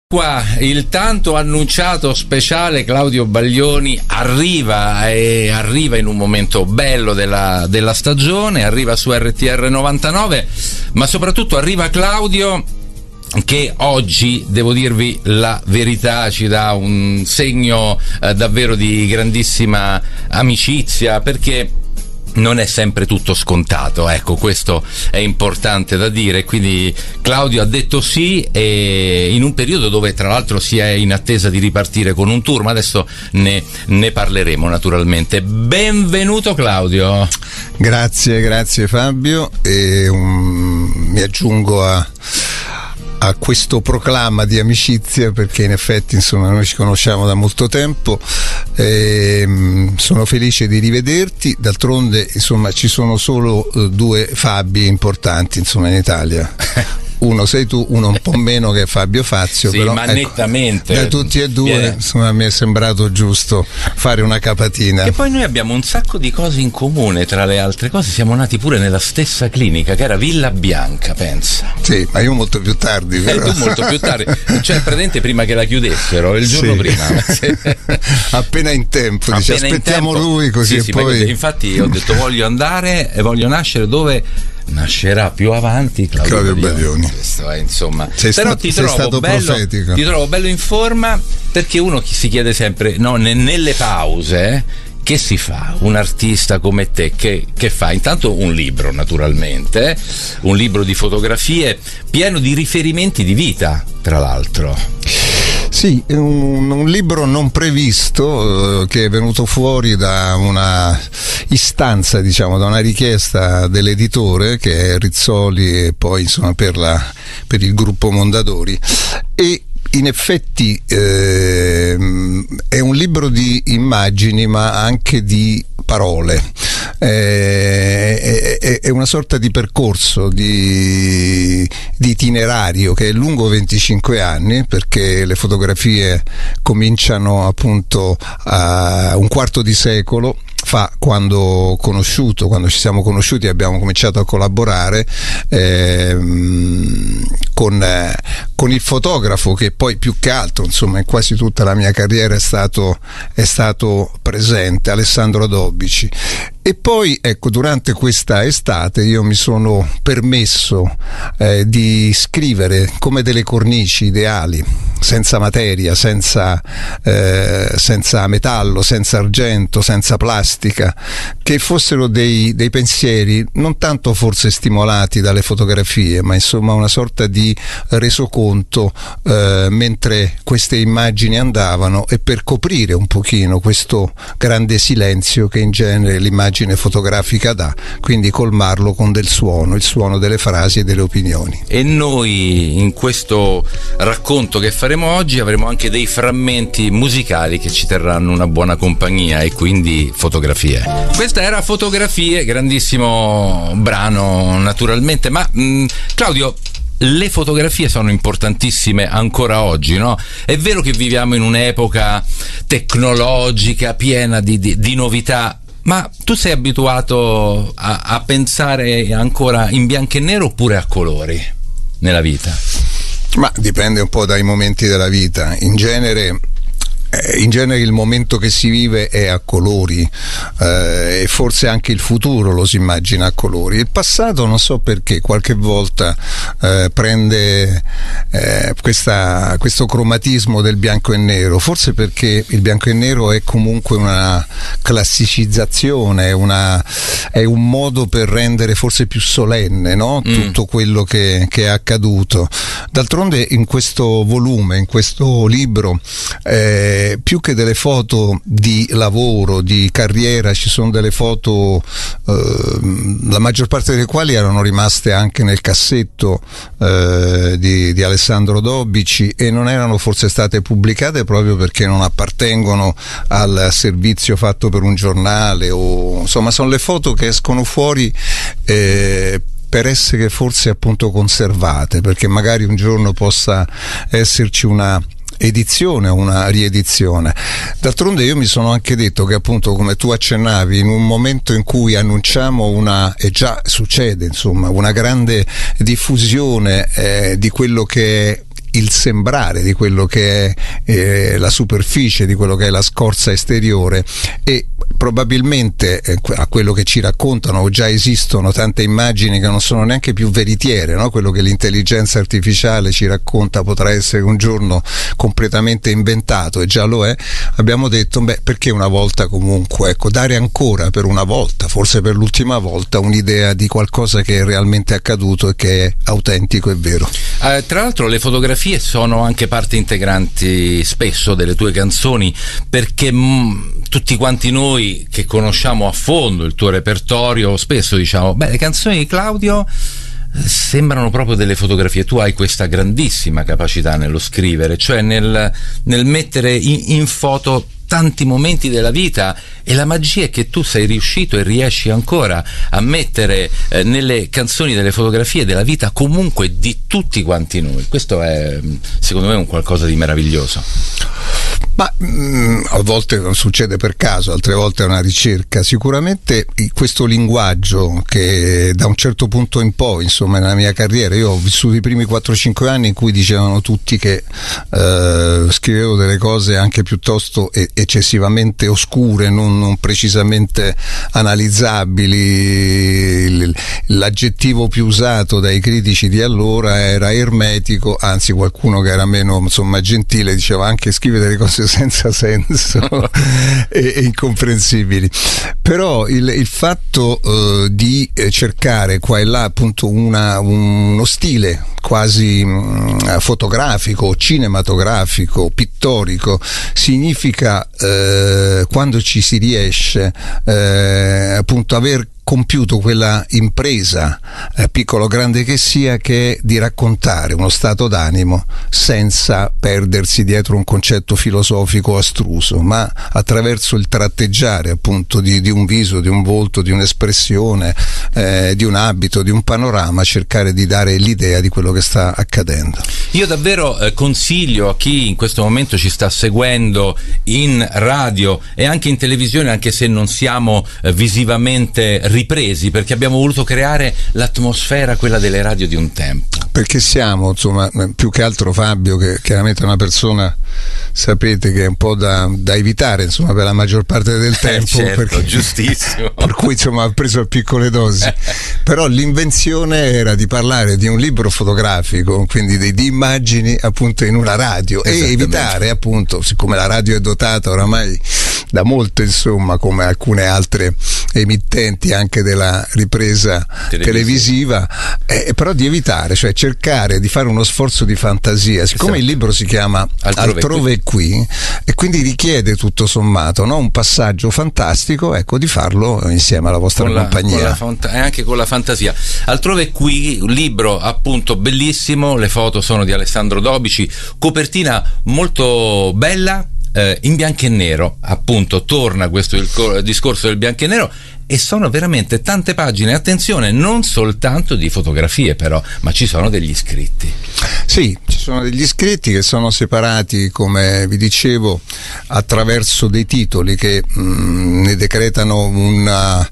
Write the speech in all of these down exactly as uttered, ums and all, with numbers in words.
Qua il tanto annunciato speciale Claudio Baglioni arriva e arriva in un momento bello della, della stagione, arriva su R T R novantanove, ma soprattutto arriva Claudio che oggi, devo dirvi la verità, ci dà un segno eh, davvero di grandissima amicizia, perché non è sempre tutto scontato, ecco, questo è importante da dire. Quindi Claudio ha detto sì, e in un periodo dove tra l'altro si è in attesa di ripartire con un tour, ma adesso ne, ne parleremo naturalmente. Benvenuto Claudio. Grazie, grazie Fabio, e um, mi aggiungo a a questo proclama di amicizia, perché in effetti insomma noi ci conosciamo da molto tempo, e, mh, sono felice di rivederti. D'altronde insomma ci sono solo uh, due Fabi importanti insomma in Italia. Uno sei tu, uno un po' meno, che è Fabio Fazio, sì, però ma ecco, nettamente da tutti e due yeah. insomma mi è sembrato giusto fare una capatina. E poi noi abbiamo un sacco di cose in comune, tra le altre cose siamo nati pure nella stessa clinica, che era Villa Bianca, pensa. Sì, ma io molto più tardi però. Eh, tu molto più tardi, cioè presente prima che la chiudessero, il giorno sì. prima. Sì. Appena in tempo, dice, Appena aspettiamo in tempo. lui così, sì, e sì, poi infatti ho detto voglio andare e voglio nascere dove nascerà più avanti Claudio, Claudio Baglioni. Baglioni. Questo è, insomma. Sei Però stato, ti sei trovo stato bello, profetico. ti trovo bello in forma, perché uno si chiede sempre, no, ne, nelle pause, che si fa? Un artista come te che, che fa? Intanto un libro, naturalmente, un libro di fotografie pieno di riferimenti di vita, tra l'altro. Sì, un, un libro non previsto, eh, che è venuto fuori da una istanza, diciamo, da una richiesta dell'editore, che è Rizzoli, e poi insomma per, la, per il gruppo Mondadori, e in effetti eh, è un libro di immagini ma anche di parole. Eh, è, è una sorta di percorso, di, di itinerario che è lungo venticinque anni, perché le fotografie cominciano appunto a un quarto di secolo fa, quando ho conosciuto, quando ci siamo conosciuti e abbiamo cominciato a collaborare ehm, con, eh, con il fotografo che poi più che altro insomma in quasi tutta la mia carriera è stato, è stato presente, Alessandro Dobici. E poi ecco, durante questa estate io mi sono permesso eh, di scrivere come delle cornici ideali, senza materia, senza, eh, senza metallo, senza argento, senza plastica, che fossero dei, dei pensieri non tanto forse stimolati dalle fotografie, ma insomma una sorta di resoconto eh, mentre queste immagini andavano, e per coprire un pochino questo grande silenzio che in genere l'immagine fotografica dà, quindi colmarlo con del suono, il suono delle frasi e delle opinioni. E noi in questo racconto che faremo oggi avremo anche dei frammenti musicali che ci terranno una buona compagnia, e quindi fotografie. Questa era Fotografie, grandissimo brano naturalmente, ma mh, Claudio, le fotografie sono importantissime ancora oggi, no? È vero che viviamo in un'epoca tecnologica piena di, di, di novità, ma tu sei abituato a, a pensare ancora in bianco e nero oppure a colori nella vita? Ma dipende un po' dai momenti della vita. In genere In genere il momento che si vive è a colori, eh, e forse anche il futuro lo si immagina a colori. Il passato non so perché qualche volta eh, prende eh, questa, questo cromatismo del bianco e nero, forse perché il bianco e nero è comunque una classicizzazione, una, è un modo per rendere forse più solenne, no? mm. tutto quello che, che è accaduto. D'altronde in questo volume, in questo libro, eh, più che delle foto di lavoro, di carriera, ci sono delle foto, eh, la maggior parte delle quali erano rimaste anche nel cassetto eh, di, di Alessandro Dobici, e non erano forse state pubblicate proprio perché non appartengono al servizio fatto per un giornale, o insomma sono le foto che escono fuori eh, per essere forse appunto conservate, perché magari un giorno possa esserci una edizione o una riedizione. D'altronde io mi sono anche detto che, appunto, come tu accennavi, in un momento in cui annunciamo una, e già succede insomma, una grande diffusione eh, di quello che è il sembrare di quello che è eh, la superficie, di quello che è la scorza esteriore, e probabilmente eh, a quello che ci raccontano già esistono tante immagini che non sono neanche più veritiere, no? Quello che l'intelligenza artificiale ci racconta potrà essere un giorno completamente inventato, e già lo è. Abbiamo detto, beh, perché una volta comunque, ecco, dare ancora per una volta, forse per l'ultima volta, un'idea di qualcosa che è realmente accaduto e che è autentico e vero. Eh, tra l'altro le fotografie sono anche parte integranti spesso delle tue canzoni, perché mh, tutti quanti noi che conosciamo a fondo il tuo repertorio spesso diciamo, beh, le canzoni di Claudio sembrano proprio delle fotografie. Tu hai questa grandissima capacità nello scrivere, cioè nel, nel mettere in, in foto tanti momenti della vita, e la magia è che tu sei riuscito e riesci ancora a mettere eh, nelle canzoni delle fotografie della vita comunque di tutti quanti noi. Questo è secondo me un qualcosa di meraviglioso. Ma mh, a volte non succede per caso, altre volte è una ricerca. Sicuramente questo linguaggio che da un certo punto in poi, insomma, nella mia carriera, io ho vissuto i primi quattro cinque anni in cui dicevano tutti che eh, scrivevo delle cose anche piuttosto e, eccessivamente oscure, non, non precisamente analizzabili. L'aggettivo più usato dai critici di allora era ermetico, anzi qualcuno che era meno, insomma, gentile diceva anche scrive delle cose senza senso e, e incomprensibili. Però il, il fatto uh, di cercare qua e là appunto una, uno stile quasi mh, fotografico, cinematografico, pittorico, significa eh, quando ci si riesce eh, appunto aver compiuto quella impresa, eh, piccolo o grande che sia, che è di raccontare uno stato d'animo senza perdersi dietro un concetto filosofico astruso, ma attraverso il tratteggiare appunto di, di un viso, di un volto, di un'espressione, eh, di un abito, di un panorama, cercare di dare l'idea di quello che sta accadendo. Io davvero eh, consiglio a chi in questo momento ci sta seguendo in radio e anche in televisione, anche se non siamo eh, visivamente ripresi, perché abbiamo voluto creare l'atmosfera, quella delle radio di un tempo. Perché siamo, insomma, più che altro Fabio, che chiaramente è una persona, sapete, che è un po' da, da evitare, insomma, per la maggior parte del tempo, eh certo, perché, giustissimo. Per cui, insomma, ha preso a piccole dosi. Però l'invenzione era di parlare di un libro fotografico, quindi di, di immagini appunto in una radio, e evitare appunto, siccome la radio è dotata oramai da molto, insomma, come alcune altre emittenti anche della ripresa televisiva, eh, però di evitare, cioè cercare di fare uno sforzo di fantasia, siccome esatto. Il libro si chiama Altrove, Altrove qui. qui e quindi richiede tutto sommato, no? Un passaggio fantastico, ecco, di farlo insieme alla vostra con compagnia la, con la, e anche con la fantasia. Altrove qui, un libro appunto bellissimo, le foto sono di Alessandro Dobici, copertina molto bella, eh, in bianco e nero, appunto torna questo il, il discorso del bianco e nero, e sono veramente tante pagine, attenzione, non soltanto di fotografie però, ma ci sono degli scritti. Sì, ci sono degli scritti che sono separati, come vi dicevo, attraverso dei titoli che mh, ne decretano una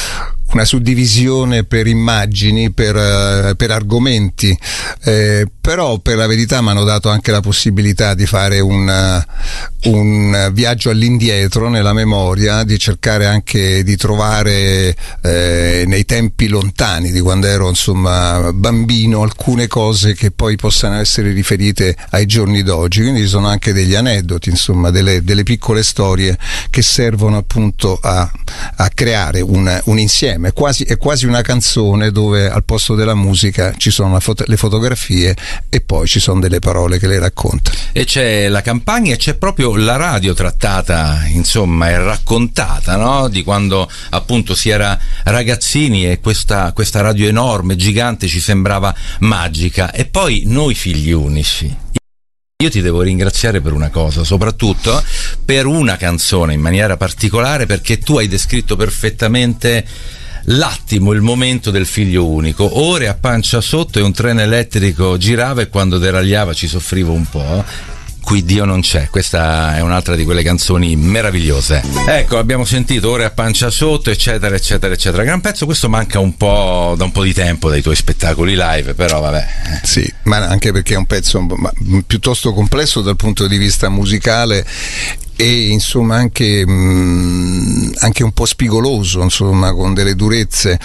una suddivisione per immagini, per, uh, per argomenti, eh, però per la verità mi hanno dato anche la possibilità di fare un, uh, un viaggio all'indietro nella memoria, di cercare anche di trovare eh, nei tempi lontani di quando ero, insomma, bambino, alcune cose che poi possano essere riferite ai giorni d'oggi. Quindi ci sono anche degli aneddoti, insomma, delle, delle piccole storie che servono appunto a, a creare un, un insieme. È quasi, è quasi una canzone dove al posto della musica ci sono foto, le fotografie e poi ci sono delle parole che le raccontano. E c'è la campagna e c'è proprio la radio trattata, insomma, e raccontata, no? Di quando appunto si era ragazzini e questa, questa radio enorme, gigante, ci sembrava magica. E poi noi figli unici. Io ti devo ringraziare per una cosa, soprattutto per una canzone in maniera particolare, perché tu hai descritto perfettamente l'attimo, il momento del figlio unico. Ore a pancia sotto e un treno elettrico girava e quando deragliava ci soffrivo un po'. cui Dio non c'è. Questa è un'altra di quelle canzoni meravigliose. Ecco, abbiamo sentito Ore a pancia sotto, eccetera eccetera eccetera. Gran pezzo. Questo manca un po' da un po' di tempo dai tuoi spettacoli live, però vabbè. Sì, ma anche perché è un pezzo piuttosto complesso dal punto di vista musicale e insomma anche, mh, anche un po' spigoloso, insomma, con delle durezze,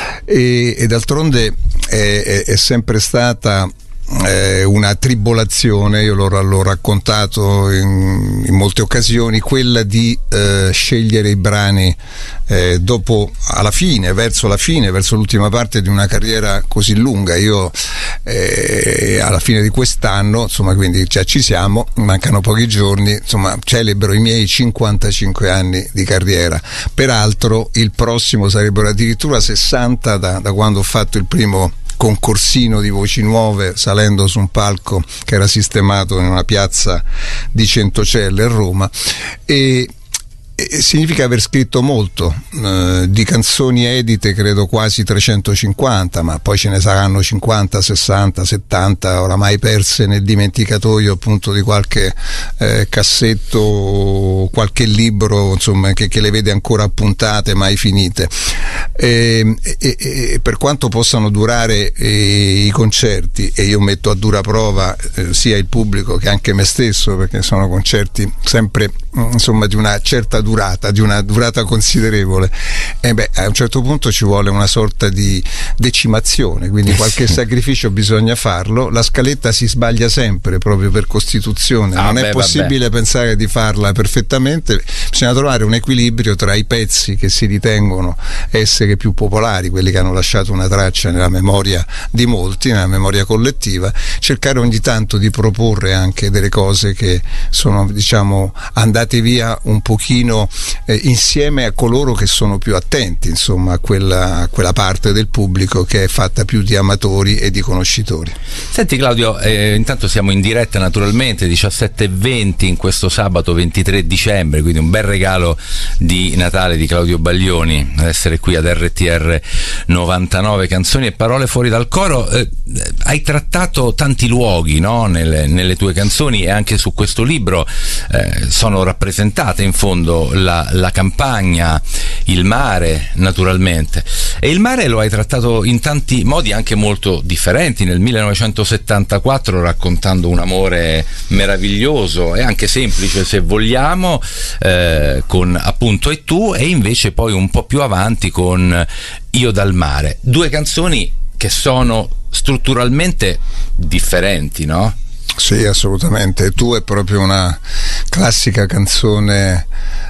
e, e d'altronde è, è, è sempre stata eh, una tribolazione, io l'ho, l'ho raccontato in, in molte occasioni, quella di eh, scegliere i brani eh, dopo, alla fine, verso la fine, verso l'ultima parte di una carriera così lunga. Io eh, alla fine di quest'anno, insomma, quindi già ci siamo, mancano pochi giorni, insomma, celebro i miei cinquantacinque anni di carriera. Peraltro il prossimo sarebbero addirittura sessanta da, da quando ho fatto il primo concorsino di voci nuove, salendo su un palco che era sistemato in una piazza di Centocelle a Roma, e significa aver scritto molto, eh, di canzoni edite credo quasi trecentocinquanta, ma poi ce ne saranno cinquanta, sessanta, settanta oramai perse nel dimenticatoio appunto di qualche eh, cassetto, qualche libro, insomma, che, che le vede ancora appuntate, mai finite. E, e, e per quanto possano durare eh, i concerti, e io metto a dura prova eh, sia il pubblico che anche me stesso, perché sono concerti sempre, insomma, di una certa durata, di una durata considerevole, e beh, a un certo punto ci vuole una sorta di decimazione, quindi qualche sacrificio bisogna farlo. La scaletta si sbaglia sempre proprio per costituzione, ah, non beh, è possibile vabbè. pensare di farla perfettamente, bisogna trovare un equilibrio tra i pezzi che si ritengono essere più popolari, quelli che hanno lasciato una traccia nella memoria di molti, nella memoria collettiva, cercare ogni tanto di proporre anche delle cose che sono, diciamo, andate via un pochino eh, insieme a coloro che sono più attenti, insomma, a quella, a quella parte del pubblico che è fatta più di amatori e di conoscitori. Senti Claudio, eh, intanto siamo in diretta naturalmente, diciassette e venti in questo sabato ventitré dicembre, quindi un bel regalo di Natale di Claudio Baglioni ad essere qui ad R T R novantanove, canzoni e parole fuori dal coro. Eh, hai trattato tanti luoghi, no? nelle, nelle tue canzoni, e anche su questo libro eh, sono rappresentate in fondo la, la campagna, il mare naturalmente, e il mare lo hai trattato in tanti modi anche molto differenti. Nel millenovecentosettantaquattro raccontando un amore meraviglioso e anche semplice, se vogliamo, eh, con appunto E tu, e invece poi un po' più avanti con Io dal mare, due canzoni che sono strutturalmente differenti, no? Sì, assolutamente. Tu è proprio una classica canzone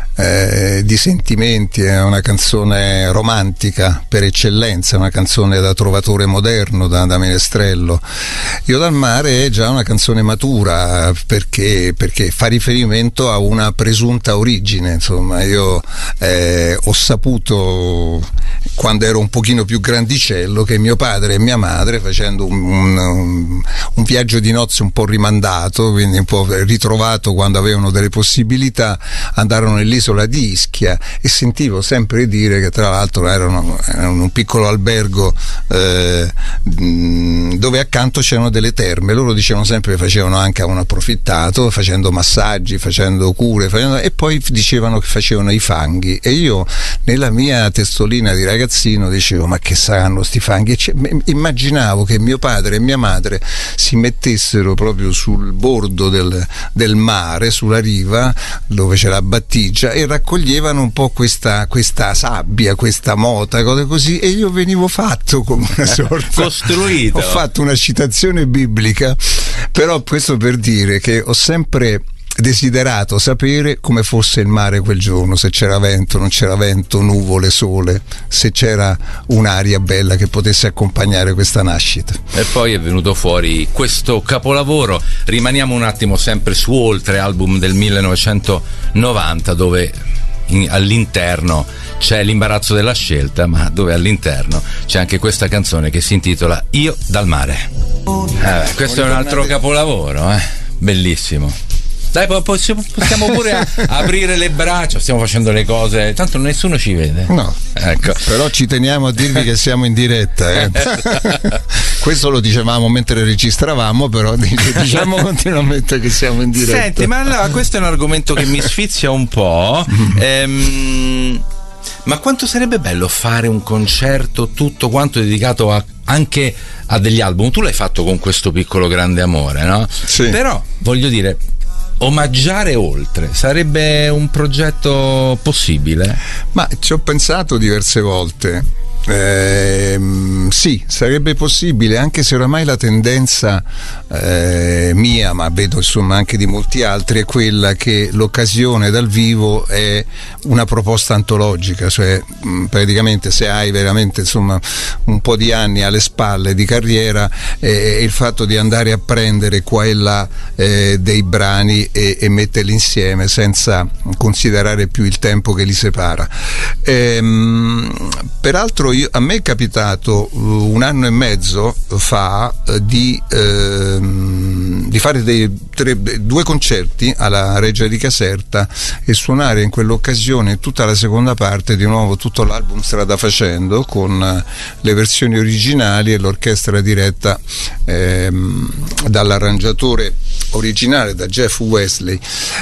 eh, di sentimenti, è una canzone romantica per eccellenza, una canzone da trovatore moderno, da, da menestrello. Io dal mare è già una canzone matura, perché, perché fa riferimento a una presunta origine. Insomma, io eh, ho saputo, quando ero un pochino più grandicello, che mio padre e mia madre, facendo un, un, un viaggio di nozze un po' rimandato, quindi un po' ritrovato quando avevano delle possibilità, andarono nell'isola di Ischia, e sentivo sempre dire che tra l'altro erano, erano un piccolo albergo eh, dove accanto c'erano delle terme. Loro dicevano sempre che facevano anche un approfittato, facendo massaggi, facendo cure, facendo, e poi dicevano che facevano i fanghi, e io nella mia testolina di ragazzino dicevo: ma che saranno sti fanghi? E immaginavo che mio padre e mia madre si mettessero proprio sul bordo del, del mare, sulla riva dove c'è la battigia, e raccoglievano un po' questa, questa sabbia, questa mota, cose così, e io venivo fatto come una sorta costruito. Ho fatto una citazione biblica, però questo per dire che ho sempre desiderato sapere come fosse il mare quel giorno, se c'era vento, non c'era vento, nuvole, sole, se c'era un'aria bella che potesse accompagnare questa nascita. E poi è venuto fuori questo capolavoro. Rimaniamo un attimo sempre su Oltre, album del millenovecentonovanta, dove in, all'interno c'è l'imbarazzo della scelta, ma dove all'interno c'è anche questa canzone che si intitola Io dal mare. Eh, questo è un altro capolavoro, eh? Bellissimo. Dai, possiamo pure a, aprire le braccia, stiamo facendo le cose, tanto nessuno ci vede. No, ecco. Però ci teniamo a dirvi che siamo in diretta, eh. Questo lo dicevamo mentre registravamo, però diciamo continuamente che siamo in diretta. Senti, ma allora questo è un argomento che mi sfizia un po'. ehm, ma quanto sarebbe bello fare un concerto tutto quanto dedicato a, anche a degli album? Tu l'hai fatto con questo piccolo grande amore, no? Sì. Però voglio dire, omaggiare oltre sarebbe un progetto possibile? Ma ci ho pensato diverse volte. Eh, sì, sarebbe possibile, anche se oramai la tendenza eh, mia, ma vedo insomma anche di molti altri, è quella che l'occasione dal vivo è una proposta antologica, cioè mh, praticamente se hai veramente insomma un po' di anni alle spalle di carriera, eh, il fatto di andare a prendere qua e là eh, dei brani e, e metterli insieme senza considerare più il tempo che li separa. Ehm, peraltro io, a me è capitato uh, un anno e mezzo fa uh, di, uh, di fare dei, tre, due concerti alla Reggia di Caserta e suonare in quell'occasione tutta la seconda parte, di nuovo tutto l'album Strada Facendo, con uh, le versioni originali e l'orchestra diretta ehm, dall'arrangiatore originale, da Jeff Wesley.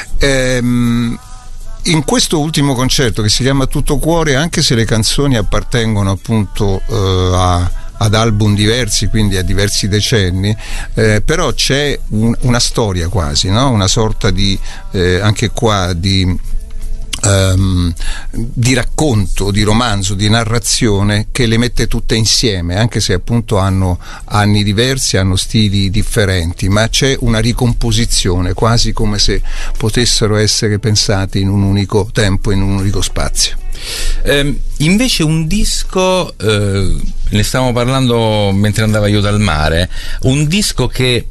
Ehm, In questo ultimo concerto, che si chiama Tutto Cuore, anche se le canzoni appartengono appunto eh, a, ad album diversi, quindi a diversi decenni, eh, però c'è un, una storia quasi, no? Una sorta di eh, anche qua di Um, di racconto, di romanzo, di narrazione, che le mette tutte insieme, anche se appunto hanno anni diversi, hanno stili differenti, ma c'è una ricomposizione, quasi come se potessero essere pensati in un unico tempo, in un unico spazio. Eh, invece un disco, eh, ne stavamo parlando mentre andava io dal mare, un disco che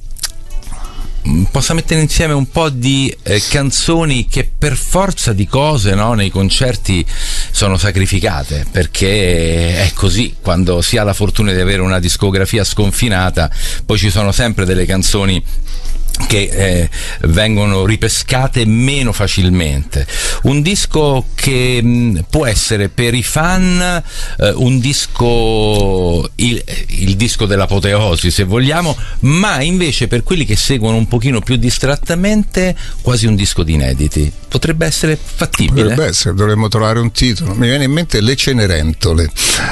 possa mettere insieme un po' di eh, canzoni che per forza di cose, no, nei concerti sono sacrificate, perché è così, quando si ha la fortuna di avere una discografia sconfinata, poi ci sono sempre delle canzoni che eh, vengono ripescate meno facilmente. Un disco che mh, può essere per i fan eh, un disco, il, il disco dell'apoteosi se vogliamo, ma invece per quelli che seguono un pochino più distrattamente quasi un disco di inediti. Potrebbe essere fattibile? Potrebbe essere, dovremmo trovare un titolo. Mi viene in mente Le Cenerentole,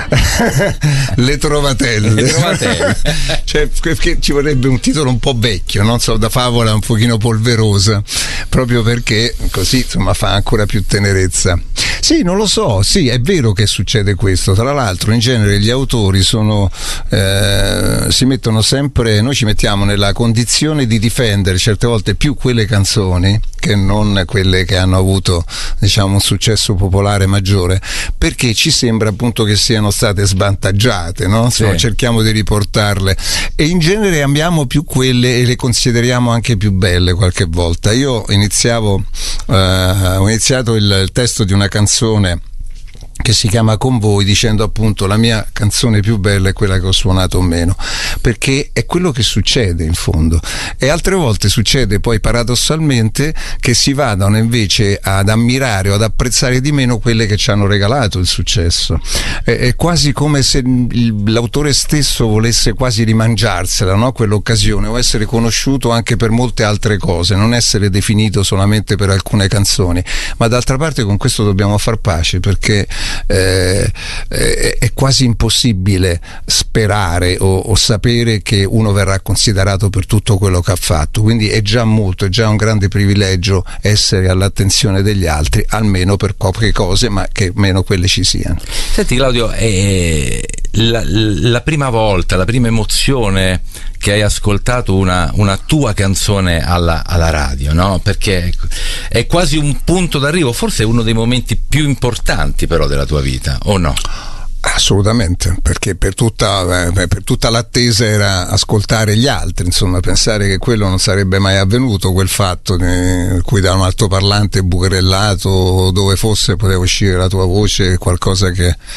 Le Trovatelle, Le Trovatelle. Cioè, perché ci vorrebbe un titolo un po' vecchio, non so, da favola un pochino polverosa, proprio perché così insomma fa ancora più tenerezza. Sì, non lo so, sì, è vero che succede questo. Tra l'altro in genere gli autori sono eh, si mettono sempre, noi ci mettiamo nella condizione di difendere certe volte più quelle canzoni che non quelle che hanno avuto, diciamo, un successo popolare maggiore, perché ci sembra appunto che siano state svantaggiate, no? Insomma, sì. Cerchiamo di riportarle e in genere amiamo più quelle e le consideriamo anche più belle qualche volta. Io iniziavo eh, ho iniziato il, il testo di una canzone che si chiama Con voi, dicendo appunto la mia canzone più bella è quella che ho suonato meno, perché è quello che succede in fondo. E altre volte succede poi paradossalmente che si vadano invece ad ammirare o ad apprezzare di meno quelle che ci hanno regalato il successo. È, è quasi come se il, l'autore stesso volesse quasi rimangiarsela, no? Quell'occasione, o essere conosciuto anche per molte altre cose, non essere definito solamente per alcune canzoni. Ma d'altra parte con questo dobbiamo far pace, perché Eh, eh, è quasi impossibile sperare o, o sapere che uno verrà considerato per tutto quello che ha fatto, quindi è già molto, è già un grande privilegio essere all'attenzione degli altri, almeno per poche cose, ma che meno quelle ci siano. Senti Claudio, eh, la, la prima volta, la prima emozione che hai ascoltato una, una tua canzone alla, alla radio, no? Perché è quasi un punto d'arrivo, forse è uno dei momenti più importanti però della tua vita, o no? Assolutamente, perché per tutta, eh, per tutta l'attesa era ascoltare gli altri, insomma, pensare che quello non sarebbe mai avvenuto, quel fatto in cui da un altoparlante bucherellato, dove fosse poteva uscire la tua voce, qualcosa che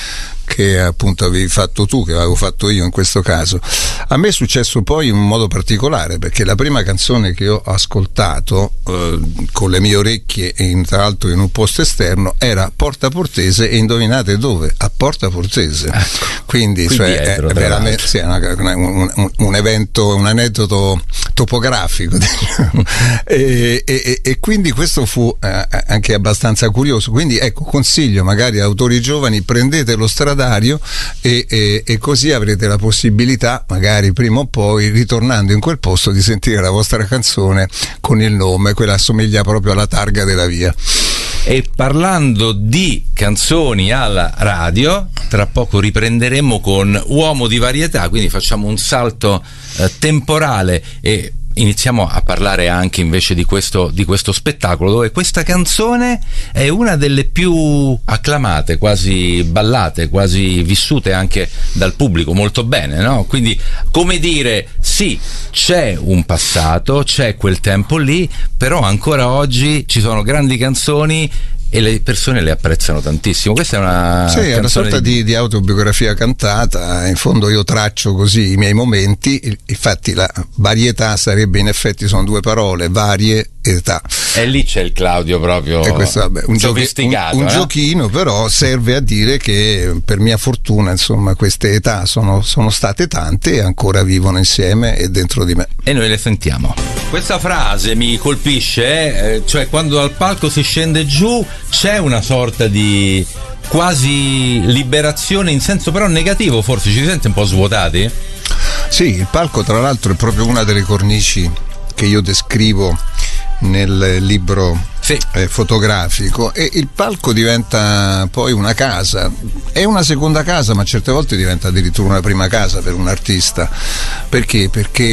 che appunto avevi fatto tu, che avevo fatto io in questo caso. A me è successo poi in un modo particolare, perché la prima canzone che ho ascoltato eh, con le mie orecchie e in, tra l'altro in un posto esterno era Porta Portese, e indovinate dove? A Porta Portese. Ecco. Quindi, Qui cioè, dietro, è veramente sì, è una, un, un, un evento, un aneddoto topografico, diciamo. e, e, e quindi questo fu eh, anche abbastanza curioso. Quindi ecco, consiglio magari a autori giovani: prendete lo stradario e, e, e così avrete la possibilità, magari prima o poi, ritornando in quel posto, di sentire la vostra canzone con il nome, quella assomiglia proprio alla targa della via. E parlando di canzoni alla radio, tra poco riprenderemo con Uomo di varietà, quindi facciamo un salto eh, temporale e iniziamo a parlare anche invece di questo, di questo spettacolo, dove questa canzone è una delle più acclamate, quasi ballate, quasi vissute anche dal pubblico molto bene, no? Quindi, come dire, sì, c'è un passato, c'è quel tempo lì, però ancora oggi ci sono grandi canzoni e le persone le apprezzano tantissimo. Questa è una sì, è una sorta di... Di, di autobiografia cantata. In fondo io traccio così i miei momenti. Infatti la varietà sarebbe, in effetti sono due parole, varie età, e lì c'è il Claudio proprio e questo, vabbè, un sofisticato, un, un eh? giochino, però serve a dire che per mia fortuna, insomma, queste età sono, sono state tante e ancora vivono insieme e dentro di me, e noi le sentiamo. Questa frase mi colpisce, eh? Cioè, quando dal palco si scende giù c'è una sorta di quasi liberazione, in senso però negativo, forse ci si sente un po' svuotati? Sì, il palco tra l'altro è proprio una delle cornici che io descrivo nel libro sì. eh, fotografico, e il palco diventa poi una casa, è una seconda casa, ma certe volte diventa addirittura una prima casa per un artista. Perché?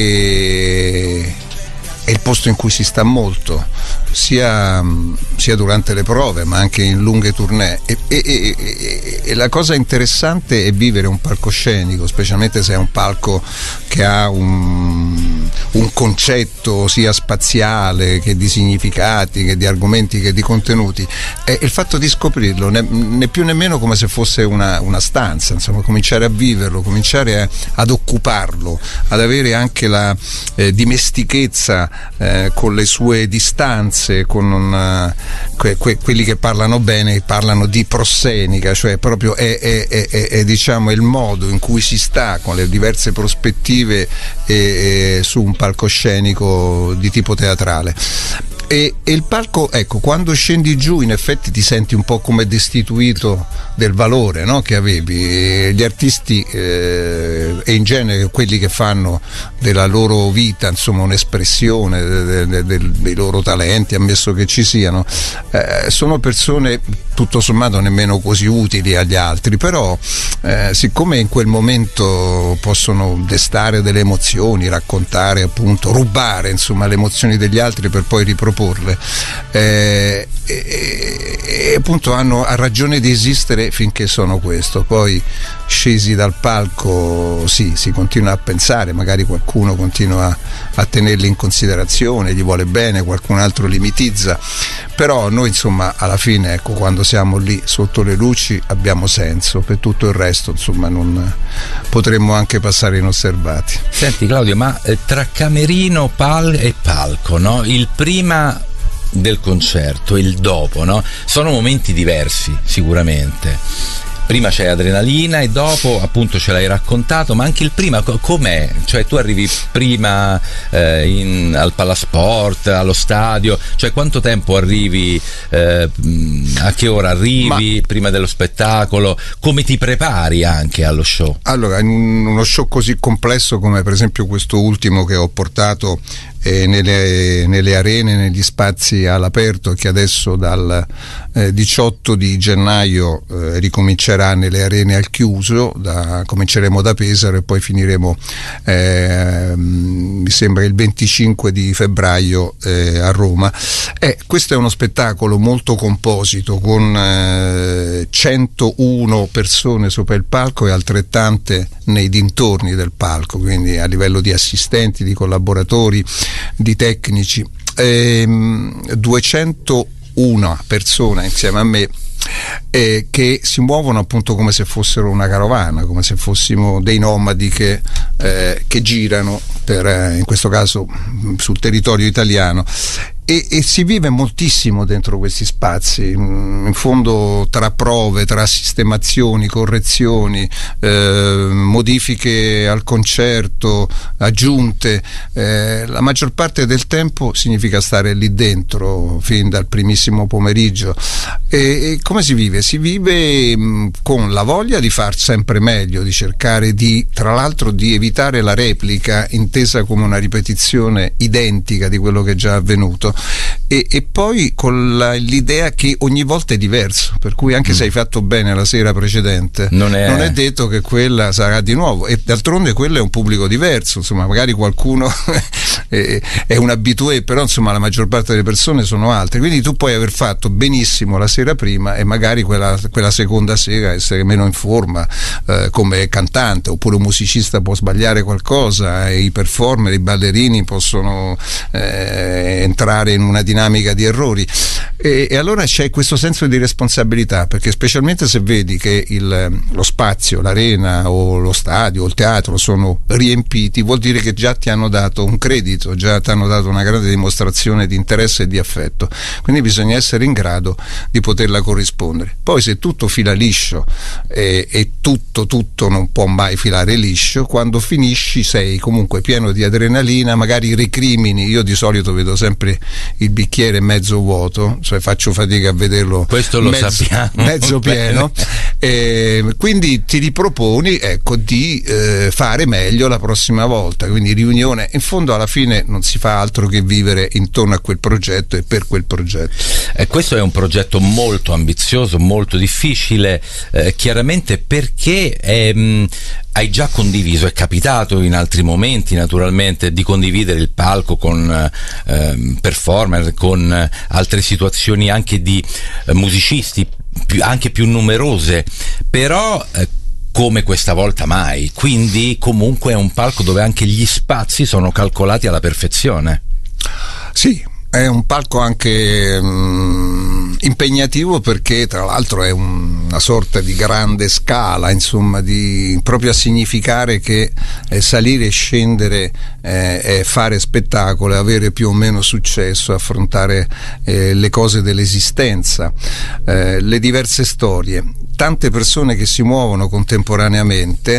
Perché è il posto in cui si sta molto, sia, sia durante le prove ma anche in lunghe tournée, e, e, e, e la cosa interessante è vivere un palcoscenico, specialmente se è un palco che ha un, un concetto sia spaziale che di significati, che di argomenti, che di contenuti, è il fatto di scoprirlo, né, né più nemmeno come se fosse una, una stanza, insomma, cominciare a viverlo, cominciare a, ad occuparlo, ad avere anche la eh, dimestichezza Eh, con le sue distanze, con una, que, que, quelli che parlano bene parlano di prossenica, cioè proprio è, è, è, è, è diciamo il modo in cui si sta con le diverse prospettive e, e, su un palcoscenico di tipo teatrale. E, e il palco, ecco, quando scendi giù in effetti ti senti un po' come destituito del valore, no, che avevi. E gli artisti eh, e in genere quelli che fanno della loro vita, insomma, un'espressione de, de, de, dei loro talenti, ammesso che ci siano, eh, sono persone tutto sommato nemmeno così utili agli altri, però eh, siccome in quel momento possono destare delle emozioni, raccontare, appunto, rubare, insomma, le emozioni degli altri per poi riproporle, eh, e, e appunto hanno ha ragione di esistere finché sono questo. Poi scesi dal palco, sì, si continua a pensare, magari qualcuno continua a, a tenerli in considerazione, gli vuole bene, qualcun altro li mitizza, però noi, insomma, alla fine, ecco, quando siamo lì sotto le luci abbiamo senso, per tutto il resto, insomma, non potremmo anche passare inosservati. Senti Claudio, ma eh, tra camerino pal- e palco, no? Il prima del concerto, il dopo, no? Sono momenti diversi sicuramente. Prima c'è adrenalina e dopo, appunto, ce l'hai raccontato, ma anche il prima com'è? Cioè, tu arrivi prima eh, in, al Palasport, allo stadio, cioè quanto tempo arrivi, eh, a che ora arrivi, ma prima dello spettacolo, come ti prepari anche allo show? Allora, in uno show così complesso come per esempio questo ultimo che ho portato eh, nelle, nelle arene, negli spazi all'aperto, che adesso dal eh, diciotto di gennaio eh, ricomincerà nelle arene al chiuso, da, cominceremo da Pesaro e poi finiremo eh, mi sembra il venticinque di febbraio eh, a Roma. Eh, questo è uno spettacolo molto composito, con eh, centouno persone sopra il palco e altrettante nei dintorni del palco, quindi a livello di assistenti, di collaboratori, di tecnici. ehm, duecentouno persone insieme a me eh, che si muovono appunto come se fossero una carovana, come se fossimo dei nomadi che, eh, che girano per, eh, in questo caso sul territorio italiano. E, e si vive moltissimo dentro questi spazi, in fondo tra prove, tra sistemazioni, correzioni, eh, modifiche al concerto, aggiunte, eh, la maggior parte del tempo significa stare lì dentro fin dal primissimo pomeriggio. E, e come si vive? Si vive mh, con la voglia di far sempre meglio, di cercare di, tra l'altro, di evitare la replica intesa come una ripetizione identica di quello che è già avvenuto. E, e poi con la, l'idea che ogni volta è diverso, per cui anche mm. se hai fatto bene la sera precedente non è... non è detto che quella sarà di nuovo, e d'altronde quello è un pubblico diverso, insomma magari qualcuno è, è un abitué, però insomma la maggior parte delle persone sono altre, quindi tu puoi aver fatto benissimo la sera prima e magari quella, quella seconda sera essere meno in forma, eh, come cantante, oppure un musicista può sbagliare qualcosa e i performer, i ballerini possono eh, entrare in una dinamica di errori, e, e allora c'è questo senso di responsabilità, perché specialmente se vedi che il, lo spazio, l'arena o lo stadio o il teatro sono riempiti, vuol dire che già ti hanno dato un credito, già ti hanno dato una grande dimostrazione di interesse e di affetto, quindi bisogna essere in grado di poterla corrispondere. Poi se tutto fila liscio e, e tutto tutto non può mai filare liscio, quando finisci sei comunque pieno di adrenalina, magari recrimini, io di solito vedo sempre il bicchiere mezzo vuoto, cioè faccio fatica a vederlo, questo lo mezzo, sappiamo, mezzo pieno, e quindi ti riproponi, ecco, di eh, fare meglio la prossima volta, quindi riunione, in fondo alla fine non si fa altro che vivere intorno a quel progetto e per quel progetto. E questo è un progetto molto ambizioso, molto difficile, eh, chiaramente perché è, mh, hai già condiviso, è capitato in altri momenti naturalmente di condividere il palco con eh, performer, con eh, altre situazioni anche di eh, musicisti più, anche più numerose, però eh, come questa volta mai, quindi comunque è un palco dove anche gli spazi sono calcolati alla perfezione. Sì, è un palco anche mh, impegnativo, perché tra l'altro è un, una sorta di grande scala, insomma, di, proprio a significare che eh, salire e scendere eh, è fare spettacolo, è avere più o meno successo, affrontare eh, le cose dell'esistenza, eh, le diverse storie, tante persone che si muovono contemporaneamente,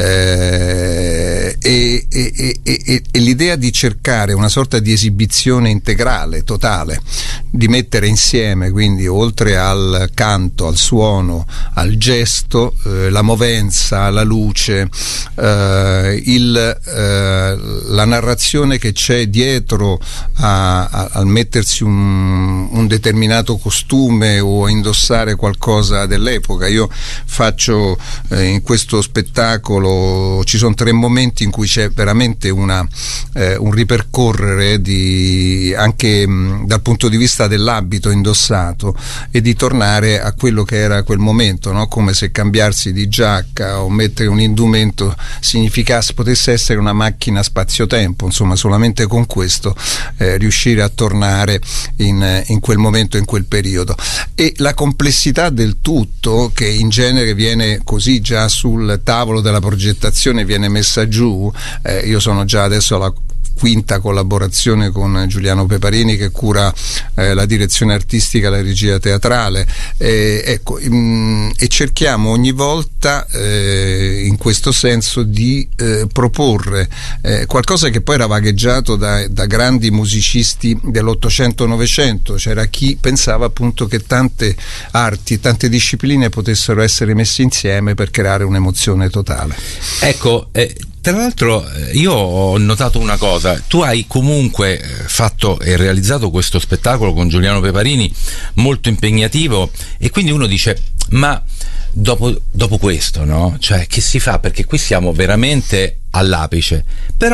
eh, e, e, e, e, e l'idea di cercare una sorta di esibizione integrale, totale, di mettere insieme quindi oltre al canto, al suono, al gesto, eh, la movenza, la luce, eh, il, eh, la narrazione che c'è dietro a, a, al mettersi un, un determinato costume o a indossare qualcosa dell'epoca. Io faccio eh, in questo spettacolo, ci sono tre momenti in cui c'è veramente una, eh, un ripercorrere di, anche mh, dal punto di vista dell'abito indossato, e di tornare a quello che era quel momento, no? Come se cambiarsi di giacca o mettere un indumento significasse, potesse essere una macchina spazio-tempo, insomma solamente con questo eh, riuscire a tornare in, in quel momento, in quel periodo. E la complessità del tutto, che in genere viene così già sul tavolo della progettazione, viene messa giù, eh, io sono già adesso alla quinta collaborazione con Giuliano Peparini, che cura eh, la direzione artistica e la regia teatrale, eh, ecco, mh, e cerchiamo ogni volta eh, in questo senso di eh, proporre eh, qualcosa che poi era vagheggiato da, da grandi musicisti dell'Ottocento Novecento. C'era chi pensava appunto che tante arti e tante discipline potessero essere messe insieme per creare un'emozione totale. Ecco, eh, tra l'altro io ho notato una cosa: tu hai comunque fatto e realizzato questo spettacolo con Giuliano Peparini molto impegnativo, e quindi uno dice, ma dopo, dopo questo, no? Cioè, che si fa? Perché qui siamo veramente all'apice, però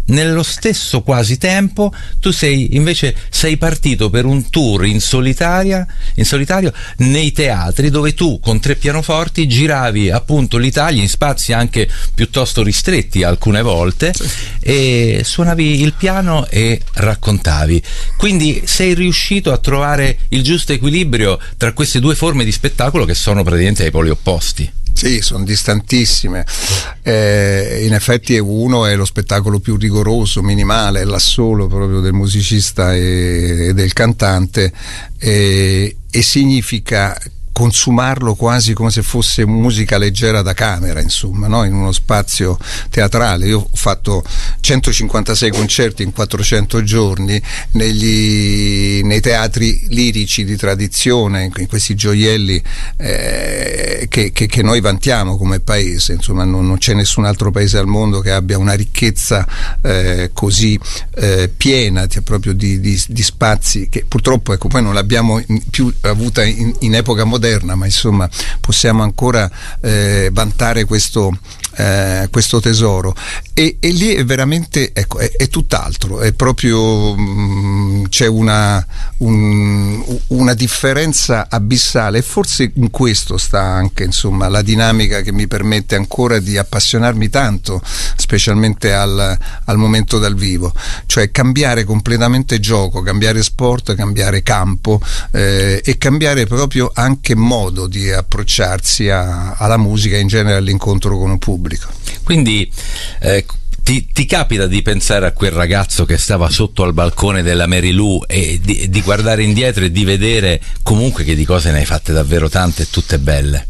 nello stesso quasi tempo tu sei invece sei partito per un tour in solitaria in solitario nei teatri, dove tu con tre pianoforti giravi appunto l'Italia in spazi anche piuttosto ristretti alcune volte, sì. E suonavi il piano e raccontavi. Quindi sei riuscito a trovare il giusto equilibrio tra queste due forme di spettacolo che sono praticamente ai poli opposti. Sì, sono distantissime. Eh, in effetti uno è lo spettacolo più rigoroso, minimale, è l'assolo proprio del musicista e, e del cantante, e, e significa consumarlo quasi come se fosse musica leggera da camera, insomma, no? In uno spazio teatrale. Io ho fatto centocinquantasei concerti in quattrocento giorni negli, nei teatri lirici di tradizione, in questi gioielli eh, che, che, che noi vantiamo come paese, insomma non, non c'è nessun altro paese al mondo che abbia una ricchezza eh, così eh, piena, cioè proprio di, di, di spazi che purtroppo, ecco, poi non l'abbiamo più avuta in, in epoca moderna, ma insomma possiamo ancora eh, vantare questo, eh, questo tesoro, e, e lì è veramente, ecco, è, è tutt'altro, è proprio mh, c'è una, un, una differenza abissale, e forse in questo sta anche, insomma, la dinamica che mi permette ancora di appassionarmi tanto, specialmente al, al momento dal vivo, cioè cambiare completamente gioco, cambiare sport, cambiare campo eh, e cambiare proprio anche modo di approcciarsi a, alla musica, in genere all'incontro con un pubblico. Quindi eh, ti, ti capita di pensare a quel ragazzo che stava sotto al balcone della Mary Lou e di, di guardare indietro e di vedere comunque che di cose ne hai fatte davvero tante e tutte belle?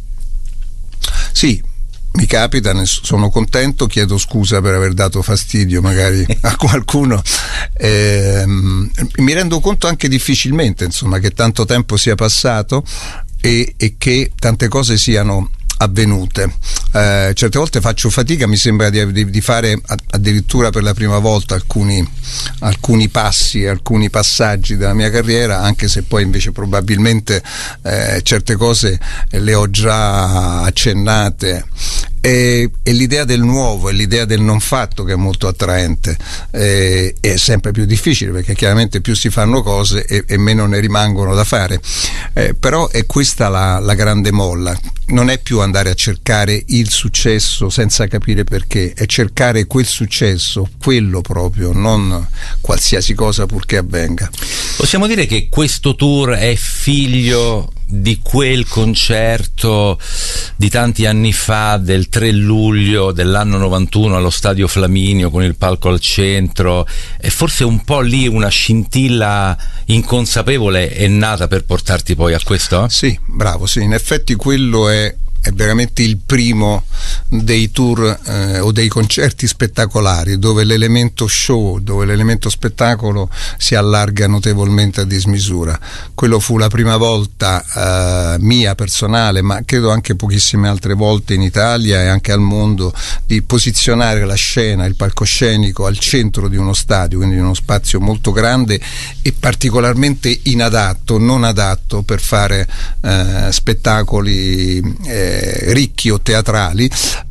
Sì, mi capita, ne sono contento, chiedo scusa per aver dato fastidio magari a qualcuno. Eh, mi rendo conto anche difficilmente, insomma, che tanto tempo sia passato e, e che tante cose siano avvenute. Eh, certe volte faccio fatica, mi sembra di, di, di fare addirittura per la prima volta alcuni, alcuni passi, alcuni passaggi della mia carriera, anche se poi invece probabilmente eh, certe cose le ho già accennate. E, e l'idea del nuovo e l'idea del non fatto che è molto attraente, eh, è sempre più difficile, perché chiaramente più si fanno cose e, e meno ne rimangono da fare, eh, però è questa la, la grande molla. Non è più andare a cercare il successo senza capire perché, è cercare quel successo, quello proprio, non qualsiasi cosa purché avvenga. Possiamo dire che questo tour è figlio di quel concerto di tanti anni fa, del tre luglio dell'anno novantuno allo Stadio Flaminio con il palco al centro, e forse un po' lì una scintilla inconsapevole è nata per portarti poi a questo? Sì, bravo, sì, in effetti quello è è veramente il primo dei tour eh, o dei concerti spettacolari, dove l'elemento show, dove l'elemento spettacolo si allarga notevolmente a dismisura. Quello fu la prima volta eh, mia personale, ma credo anche pochissime altre volte in Italia e anche al mondo, di posizionare la scena, il palcoscenico al centro di uno stadio, quindi in uno spazio molto grande e particolarmente inadatto, non adatto per fare eh, spettacoli eh, ricchi o teatrali,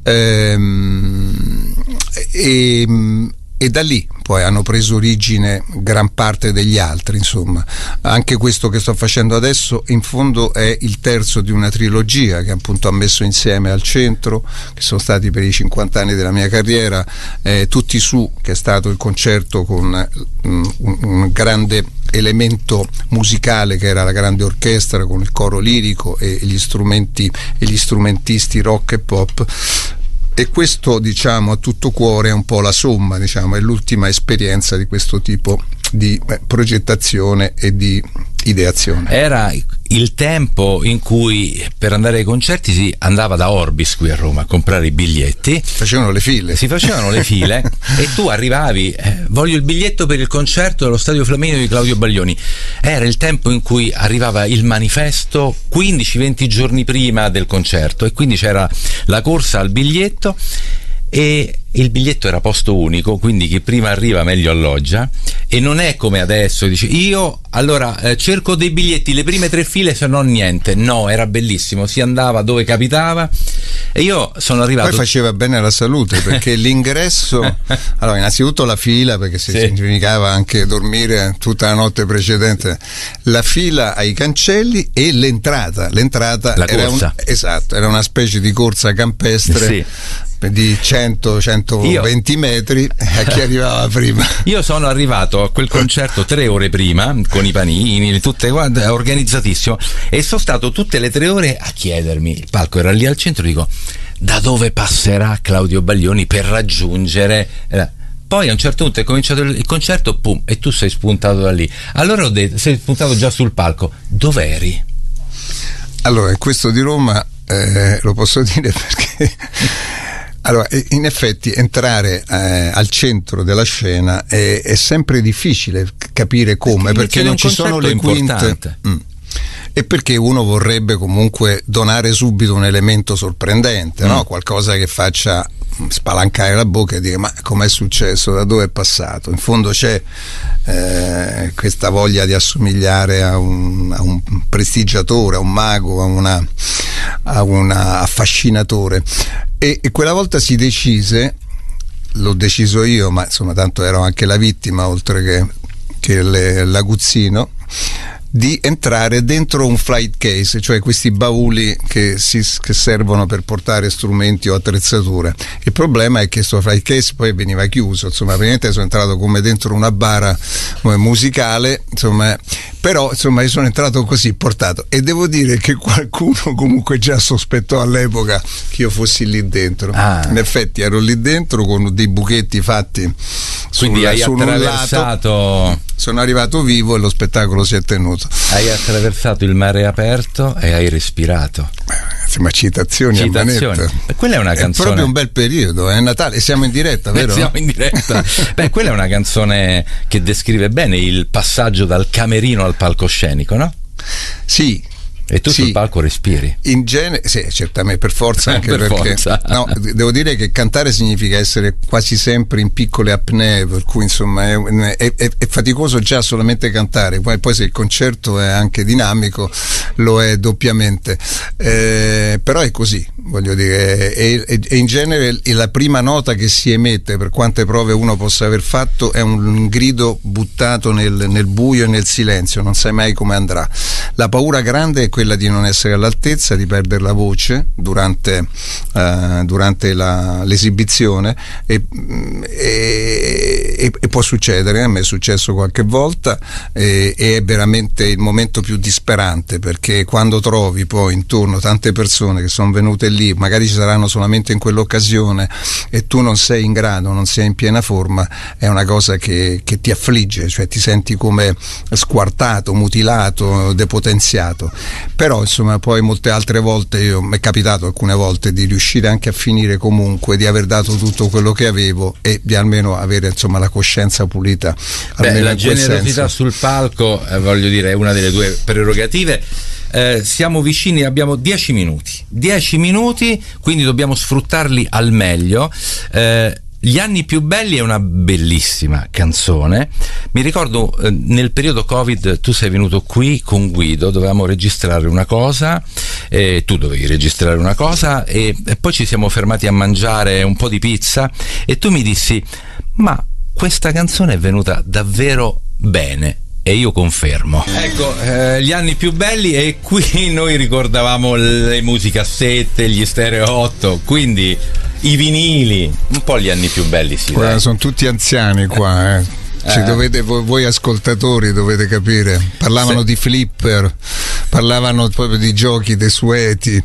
ehm, e, e da lì poi hanno preso origine gran parte degli altri, insomma. Anche questo che sto facendo adesso in fondo è il terzo di una trilogia che appunto ha messo insieme Al Centro, che sono stati per i cinquanta anni della mia carriera, eh, Tutti su, che è stato il concerto con um, un, un grande elemento musicale che era la grande orchestra con il coro lirico e gli strumenti e gli strumentisti rock e pop. E questo, diciamo, a tutto cuore è un po' la somma, diciamo, è l'ultima esperienza di questo tipo di eh, progettazione e di ideazione. Era il tempo in cui per andare ai concerti si andava da Orbis qui a Roma a comprare i biglietti, facevano le file si facevano le file e tu arrivavi, eh, voglio il biglietto per il concerto dello Stadio Flaminio di Claudio Baglioni. Era il tempo in cui arrivava il manifesto quindici venti giorni prima del concerto, e quindi c'era la corsa al biglietto, e il biglietto era posto unico, quindi chi prima arriva meglio alloggia, e non è come adesso, dici io allora eh, cerco dei biglietti le prime tre file, se no niente. No, era bellissimo, si andava dove capitava E io sono arrivato. Poi faceva bene alla salute, perché l'ingresso, allora innanzitutto la fila, perché si sì. significava anche dormire tutta la notte precedente, la fila ai cancelli e l'entrata. L'entrata la era corsa. Un, esatto, era una specie di corsa campestre. Sì. Di cento centoventi io, metri a chi arrivava prima. Io sono arrivato a quel concerto tre ore prima con i panini, tutte guarda, organizzatissimo, e sono stato tutte le tre ore a chiedermi, il palco era lì al centro, dico da dove passerà Claudio Baglioni per raggiungere. Poi a un certo punto è cominciato il concerto, pum, e tu sei spuntato da lì. Allora ho detto, sei spuntato già sul palco, dov'eri? Allora, in questo di Roma eh, lo posso dire perché allora, in effetti entrare eh, al centro della scena è, è sempre difficile capire come, perché, perché non ci sono le quinte. Mm. E perché uno vorrebbe comunque donare subito un elemento sorprendente, mm. no? Qualcosa che faccia spalancare la bocca e dire ma com'è successo, da dove è passato. In fondo c'è eh, questa voglia di assomigliare a un, a un prestigiatore, a un mago, a una, a una affascinatore, e, e quella volta si decise, l'ho deciso io, ma insomma tanto ero anche la vittima oltre che, che le, l'aguzzino, di entrare dentro un flight case, cioè questi bauli che, si, che servono per portare strumenti o attrezzature. Il problema è che questo flight case poi veniva chiuso, insomma, praticamente sono entrato come dentro una bara musicale, insomma, però insomma io sono entrato così portato, e devo dire che qualcuno comunque già sospettò all'epoca che io fossi lì dentro. Ah. In effetti ero lì dentro con dei buchetti fatti. Quindi sul, hai su attraversato un lato. Sono arrivato vivo e lo spettacolo si è tenuto. Hai attraversato il mare aperto e hai respirato. Beh, ma citazioni, citazioni. a manetta. Quella è una canzone. È proprio un bel periodo, è Natale, siamo in diretta, vero? Siamo in diretta. Beh, quella è una canzone che descrive bene il passaggio dal camerino al palcoscenico, no? Sì. E tu sì, sul palco respiri? In genere, sì, certamente, per forza, anche per perché forza. No, devo dire che cantare significa essere quasi sempre in piccole apnee, per cui insomma è, è, è, è faticoso già solamente cantare, poi, poi se il concerto è anche dinamico lo è doppiamente, eh, però è così, voglio dire, e, e, e in genere la prima nota che si emette, per quante prove uno possa aver fatto, è un grido buttato nel, nel buio e nel silenzio, non sai mai come andrà. La paura grande è quella di non essere all'altezza, di perdere la voce durante, uh, durante la, l'esibizione, e, e, e può succedere, a me è successo qualche volta, e, e è veramente il momento più disperante, perché quando trovi poi intorno tante persone che sono venute lì, magari ci saranno solamente in quell'occasione, e tu non sei in grado, non sei in piena forma, è una cosa che, che ti affligge, cioè ti senti come squartato, mutilato, depotenziato. Però insomma poi molte altre volte io mi è capitato alcune volte di riuscire anche a finire comunque, di aver dato tutto quello che avevo e di almeno avere insomma la coscienza pulita. Beh, la generosità sul palco, eh, voglio dire, è una delle tue prerogative. Eh, siamo vicini, abbiamo dieci minuti dieci minuti, quindi dobbiamo sfruttarli al meglio. eh, Gli anni più belli è una bellissima canzone. Mi ricordo eh, nel periodo Covid tu sei venuto qui con Guido, dovevamo registrare una cosa, eh, tu dovevi registrare una cosa, e, e poi ci siamo fermati a mangiare un po' di pizza e tu mi dissi ma questa canzone è venuta davvero bene. E io confermo. Ecco, eh, gli anni più belli, e qui noi ricordavamo le musicassette, gli stereo otto, quindi i vinili, un po' gli anni più belli, sì. Guarda, sono tutti anziani qua, eh. Cioè, eh. dovete, voi, voi ascoltatori dovete capire, parlavano sì. di flipper, parlavano proprio di giochi desueti.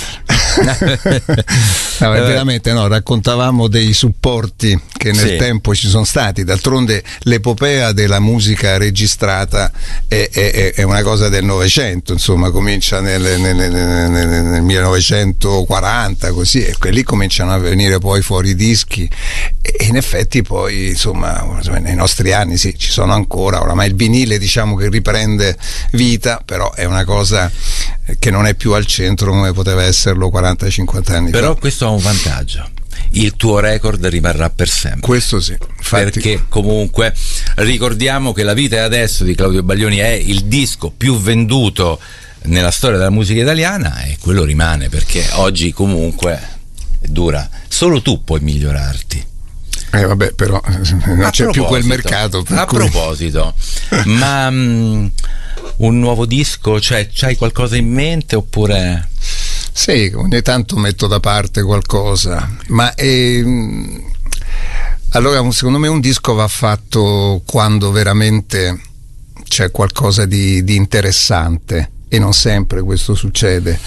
No, veramente no, raccontavamo dei supporti che nel sì. tempo ci sono stati. D'altronde l'epopea della musica registrata è, è, è una cosa del Novecento, insomma, comincia nel, nel, nel, nel millenovecentoquaranta, così, e lì cominciano a venire poi fuori i dischi, e in effetti poi insomma nei nostri anni sì, ci sono ancora, oramai il vinile diciamo che riprende vita, però è una cosa che non è più al centro come poteva esserlo quaranta cinquanta anni però fa. Questo ha un vantaggio: il tuo record rimarrà per sempre. Questo sì, infatti. Perché comunque ricordiamo che La vita è adesso di Claudio Baglioni è il disco più venduto nella storia della musica italiana, e quello rimane, perché oggi comunque è dura, solo tu puoi migliorarti. Eh vabbè, però non a c'è più quel mercato. A cui... proposito, ma um, un nuovo disco, cioè c'hai qualcosa in mente oppure? Sì, ogni tanto metto da parte qualcosa, ma è... allora secondo me un disco va fatto quando veramente c'è qualcosa di, di interessante, e non sempre questo succede.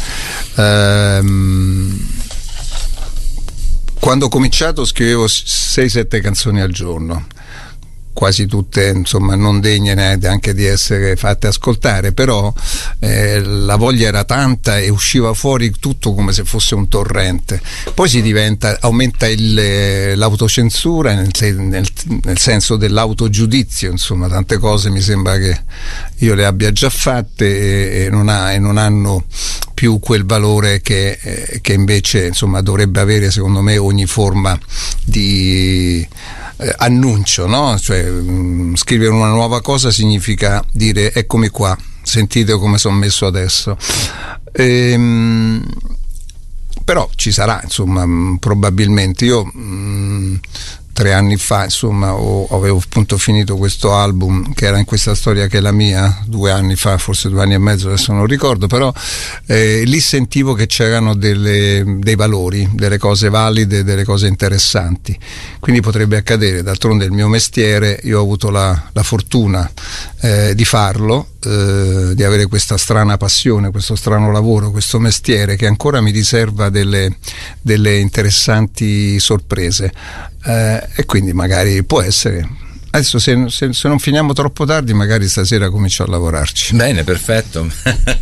Ehm, quando ho cominciato scrivevo sei sette canzoni al giorno, quasi tutte insomma non degne neanche di essere fatte ascoltare, però eh, la voglia era tanta e usciva fuori tutto come se fosse un torrente. Poi si diventa, aumenta il, l'autocensura nel, nel, nel senso dell'autogiudizio, insomma tante cose mi sembra che io le abbia già fatte e, e, non, ha, e non hanno più quel valore che, eh, che invece insomma dovrebbe avere secondo me ogni forma di eh, annuncio, no? Cioè mh, scrivere una nuova cosa significa dire eccomi qua, sentite come sono messo adesso. Ehm, però ci sarà insomma mh, probabilmente io mh, tre anni fa insomma ho, avevo appunto finito questo album che era In questa storia che è la mia, due anni fa, forse due anni e mezzo, adesso non ricordo, però eh, lì sentivo che c'erano delle, dei valori, delle cose valide, delle cose interessanti, quindi potrebbe accadere. D'altronde il mio mestiere, io ho avuto la, la fortuna eh, di farlo, eh, di avere questa strana passione, questo strano lavoro, questo mestiere che ancora mi riserva delle, delle interessanti sorprese. Eh, e quindi magari può essere adesso se, se, se non finiamo troppo tardi magari stasera comincio a lavorarci. Bene, perfetto.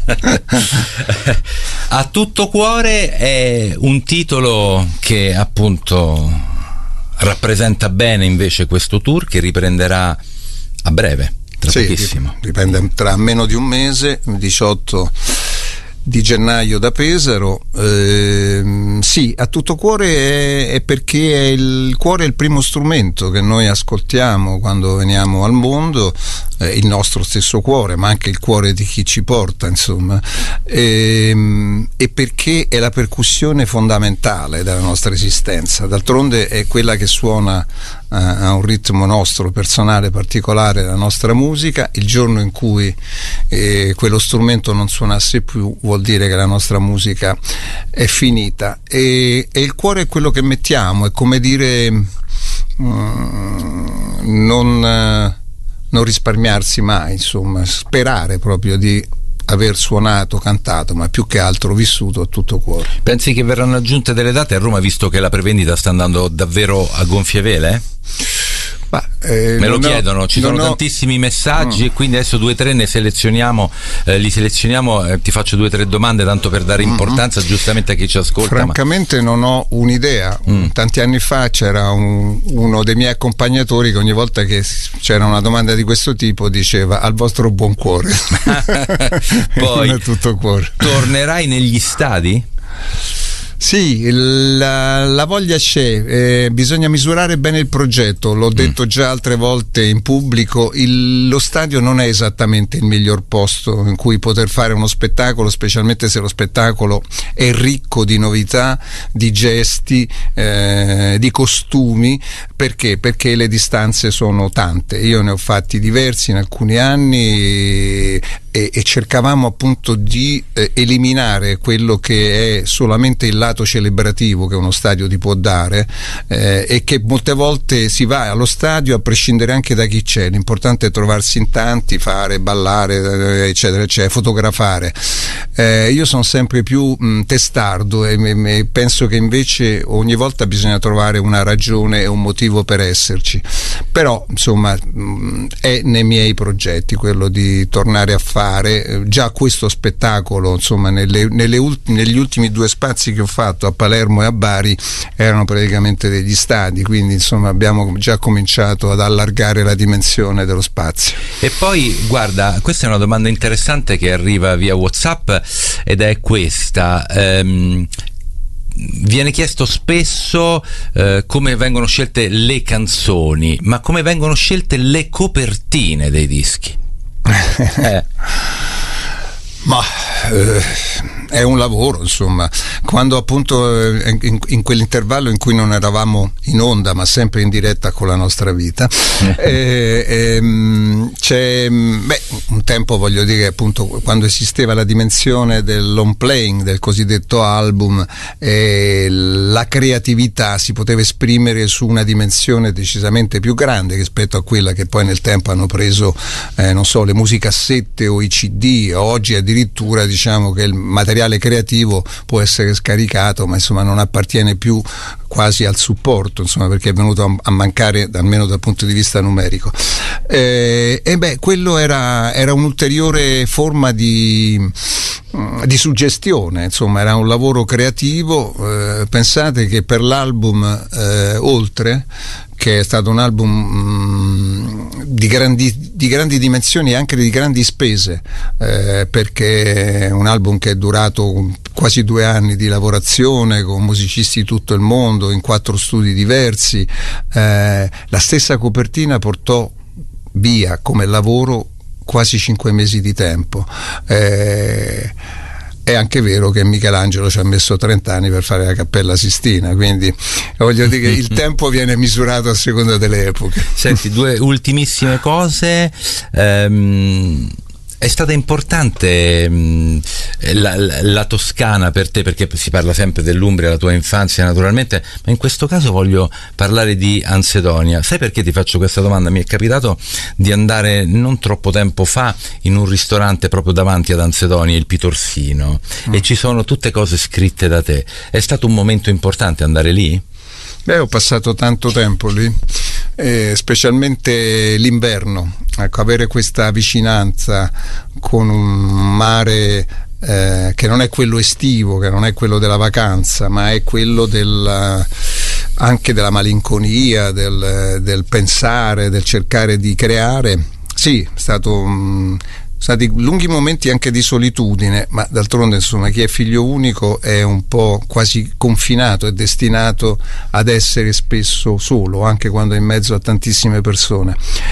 A tutto cuore è un titolo che appunto rappresenta bene invece questo tour che riprenderà a breve, tra sì, pochissimo. Riprende tra meno di un mese, diciotto di gennaio da Pesaro. Eh, sì, A tutto cuore è, è perché è il cuore è il primo strumento che noi ascoltiamo quando veniamo al mondo, eh, il nostro stesso cuore, ma anche il cuore di chi ci porta, insomma, e, e perché è la percussione fondamentale della nostra esistenza. D'altronde è quella che suona a un ritmo nostro personale particolare, la nostra musica. Il giorno in cui eh, quello strumento non suonasse più vuol dire che la nostra musica è finita, e, e il cuore è quello che mettiamo, è come dire mm, non, non risparmiarsi mai, insomma sperare proprio di aver suonato, cantato, ma più che altro vissuto a tutto cuore. Pensi che verranno aggiunte delle date a Roma, visto che la prevendita sta andando davvero a gonfie vele? Ma, eh, me lo ho, chiedono, ci sono ho... tantissimi messaggi, mm. e quindi adesso due o tre ne selezioniamo, eh, li selezioniamo, eh, ti faccio due o tre domande tanto per dare importanza mm-hmm. giustamente a chi ci ascolta. Francamente ma... non ho un'idea. Mm. Tanti anni fa c'era un, uno dei miei accompagnatori che ogni volta che c'era una domanda di questo tipo diceva al vostro buon cuore. Poi non è tutto cuore. Tornerai negli stadi? Sì, la, la voglia c'è, eh, bisogna misurare bene il progetto, l'ho detto mm. già altre volte in pubblico, il, lo stadio non è esattamente il miglior posto in cui poter fare uno spettacolo, specialmente se lo spettacolo è ricco di novità, di gesti, eh, di costumi. Perché? Perché le distanze sono tante, io ne ho fatti diversi in alcuni anni e, e cercavamo appunto di eh, eliminare quello che è solamente il lato celebrativo che uno stadio ti può dare, eh, e che molte volte si va allo stadio a prescindere anche da chi c'è, l'importante è trovarsi in tanti, fare, ballare, eccetera eccetera, fotografare. Eh, io sono sempre più mh, testardo e me, me, penso che invece ogni volta bisogna trovare una ragione e un motivo per esserci, però insomma mh, è nei miei progetti quello di tornare a fare eh, già questo spettacolo, insomma nelle, nelle ulti, negli ultimi due spazi che ho fatto a Palermo e a Bari erano praticamente degli stadi, quindi insomma abbiamo già cominciato ad allargare la dimensione dello spazio. E poi guarda, questa è una domanda interessante che arriva via WhatsApp ed è questa. ehm, Viene chiesto spesso eh, come vengono scelte le canzoni, ma come vengono scelte le copertine dei dischi? eh. Ma eh, è un lavoro, insomma. Quando appunto eh, in, in quell'intervallo in cui non eravamo in onda ma sempre in diretta con la nostra vita, eh, ehm, c'è beh, un tempo, voglio dire, appunto quando esisteva la dimensione del long playing, del cosiddetto album, eh, la creatività si poteva esprimere su una dimensione decisamente più grande rispetto a quella che poi nel tempo hanno preso eh, non so, le musicassette o i C D. Oggi addirittura diciamo che il materiale creativo può essere scaricato, ma insomma non appartiene più quasi al supporto, insomma, perché è venuto a mancare almeno dal punto di vista numerico. Eh, e beh, quello era, era un'ulteriore forma di, di suggestione, insomma, era un lavoro creativo. Eh, pensate che per l'album eh, Oltre, che è stato un album mh, di, grandi, di grandi dimensioni e anche di grandi spese, eh, perché è un album che è durato quasi due anni di lavorazione con musicisti di tutto il mondo in quattro studi diversi. Eh, la stessa copertina portò via come lavoro quasi cinque mesi di tempo. Eh, È anche vero che Michelangelo ci ha messo trenta anni per fare la Cappella Sistina, quindi voglio dire che il tempo viene misurato a seconda delle epoche. Senti, due ultimissime cose. Ehm, è stata importante mh, la, la, la Toscana per te, perché si parla sempre dell'Umbria, la tua infanzia naturalmente, ma in questo caso voglio parlare di Ansedonia. Sai perché ti faccio questa domanda? Mi è capitato di andare non troppo tempo fa in un ristorante proprio davanti ad Ansedonia, il Pitorsino, mm. e ci sono tutte cose scritte da te. È stato un momento importante andare lì? Beh, ho passato tanto tempo lì, eh, specialmente l'inverno. Ecco, avere questa vicinanza con un mare eh, che non è quello estivo, che non è quello della vacanza, ma è quello del, anche della malinconia, del, del pensare, del cercare di creare. Sì, è stato um, stati lunghi momenti anche di solitudine, ma d'altronde insomma chi è figlio unico è un po' quasi confinato, è destinato ad essere spesso solo, anche quando è in mezzo a tantissime persone.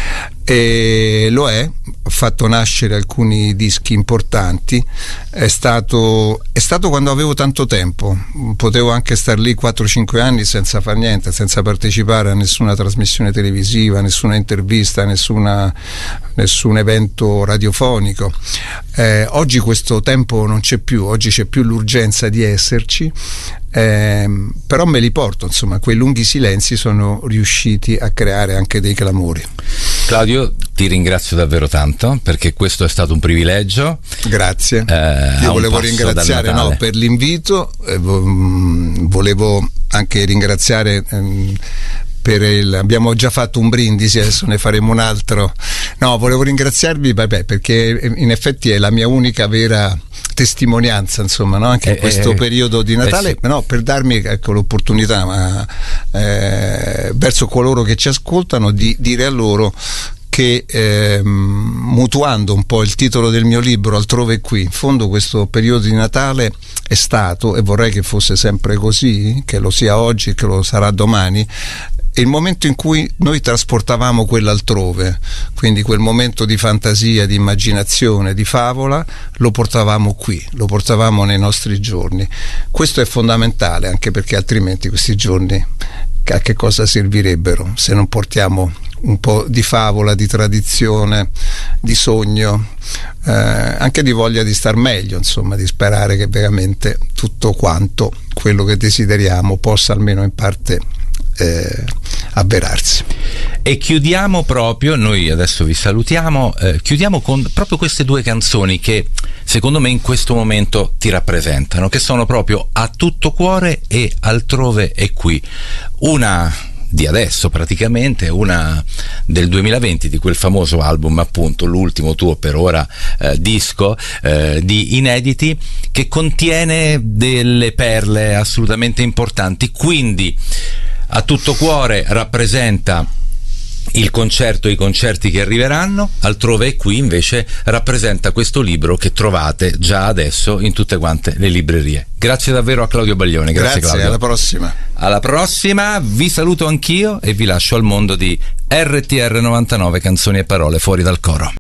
E lo è, ho fatto nascere alcuni dischi importanti. È stato, è stato quando avevo tanto tempo, potevo anche star lì quattro cinque anni senza far niente, senza partecipare a nessuna trasmissione televisiva, nessuna intervista, nessuna, nessun evento radiofonico. Eh, oggi questo tempo non c'è più, oggi c'è più l'urgenza di esserci. Eh, però me li porto, insomma, quei lunghi silenzi sono riusciti a creare anche dei clamori. Claudio, ti ringrazio davvero tanto, perché questo è stato un privilegio. Grazie. Eh, Io volevo ringraziare no, per l'invito, eh, volevo anche ringraziare ehm, per il, abbiamo già fatto un brindisi, adesso ne faremo un altro. No, volevo ringraziarvi vabbè, perché in effetti è la mia unica vera testimonianza, insomma, no? Anche in questo eh, periodo di Natale, eh sì. no, per darmi ecco, l'opportunità ma, eh, verso coloro che ci ascoltano di dire a loro che eh, mutuando un po' il titolo del mio libro Altrove e qui, in fondo questo periodo di Natale è stato, e vorrei che fosse sempre così, che lo sia oggi e che lo sarà domani, il momento in cui noi trasportavamo quell'altrove, quindi quel momento di fantasia, di immaginazione, di favola, lo portavamo qui, lo portavamo nei nostri giorni. Questo è fondamentale, anche perché altrimenti questi giorni a che cosa servirebbero se non portiamo un po' di favola, di tradizione, di sogno, eh, anche di voglia di star meglio, insomma, di sperare che veramente tutto quanto quello che desideriamo possa almeno in parte Eh, avverarsi. E chiudiamo proprio, noi adesso vi salutiamo, eh, chiudiamo con proprio queste due canzoni che secondo me in questo momento ti rappresentano, che sono proprio A tutto cuore e Altrove e qui. Una di adesso praticamente, una del duemilaventi, di quel famoso album, appunto l'ultimo tuo per ora eh, disco eh, di inediti, che contiene delle perle assolutamente importanti. Quindi A tutto cuore rappresenta il concerto e i concerti che arriveranno, Altrove e qui invece rappresenta questo libro che trovate già adesso in tutte quante le librerie. Grazie davvero a Claudio Baglioni. Grazie, Grazie Claudio. Alla prossima. Alla prossima, vi saluto anch'io e vi lascio al mondo di R T R novantanove, canzoni e parole fuori dal coro.